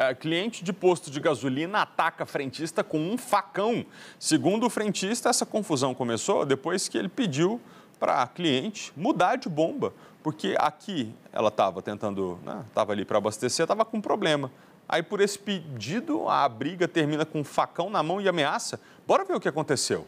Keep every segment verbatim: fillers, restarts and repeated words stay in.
É, cliente de posto de gasolina ataca frentista com um facão. Segundo o frentista, essa confusão começou depois que ele pediu para a cliente mudar de bomba, porque aqui ela estava tentando, né, estava ali para abastecer, estava com problema. Aí, por esse pedido, a briga termina com um facão na mão e ameaça. Bora ver o que aconteceu.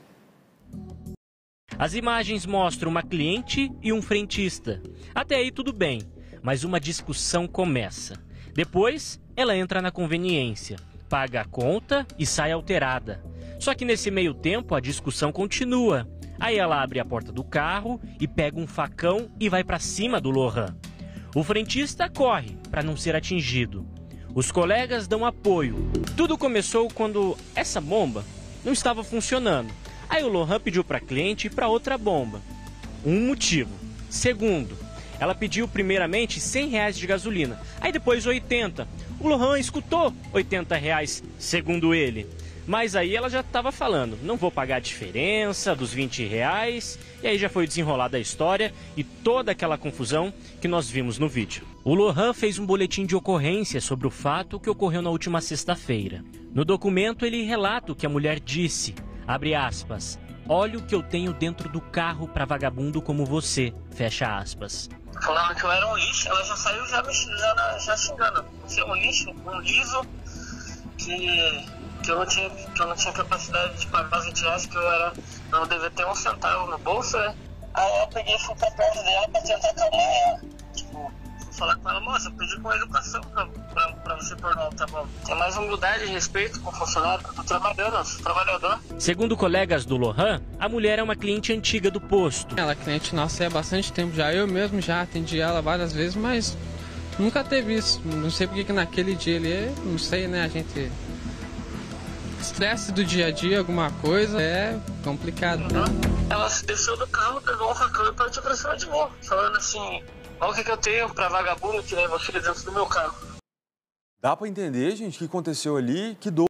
As imagens mostram uma cliente e um frentista. Até aí tudo bem, mas uma discussão começa. Depois, ela entra na conveniência, paga a conta e sai alterada. Só que nesse meio tempo a discussão continua. Aí ela abre a porta do carro e pega um facão e vai para cima do Lohan. O frentista corre para não ser atingido. Os colegas dão apoio. Tudo começou quando essa bomba não estava funcionando. Aí o Lohan pediu para a cliente ir para outra bomba. Um motivo. Segundo, ela pediu primeiramente cem reais de gasolina, aí depois oitenta. O Lohan escutou oitenta reais, segundo ele. Mas aí ela já estava falando, não vou pagar a diferença dos vinte reais. E aí já foi desenrolada a história e toda aquela confusão que nós vimos no vídeo. O Lohan fez um boletim de ocorrência sobre o fato que ocorreu na última sexta-feira. No documento ele relata o que a mulher disse, abre aspas, olha o que eu tenho dentro do carro para vagabundo como você, fecha aspas. Falando que eu era um lixo, ela já saiu já, me, já, já xingando. Você é um lixo, um liso, que, que, eu não tinha, que eu não tinha capacidade de pagar os vinte reais, que eu, era, eu não devia ter um centavo no bolso, né? Aí eu peguei e fui pra perto dela pra tentar acalmar ela. Tipo, fui falar com ela, moça, eu pedi com educação pra, pra, pra você pôr não, tá bom? Tem mais humildade e respeito com o funcionário, eu tô trabalhando, eu sou trabalhador. Segundo colegas do Lohan, a mulher é uma cliente antiga do posto. Ela é cliente nossa há bastante tempo já, eu mesmo já atendi ela várias vezes, mas nunca teve isso. Não sei porque que naquele dia ali, não sei, né, a gente... Estresse do dia a dia, alguma coisa, é complicado. Uhum. Ela se desceu do carro, pegou um facão e partiu pra cima de mim, falando assim, olha o que, que eu tenho pra vagabundo que leva filho dentro do meu carro. Dá para entender, gente, o que aconteceu ali, que dor.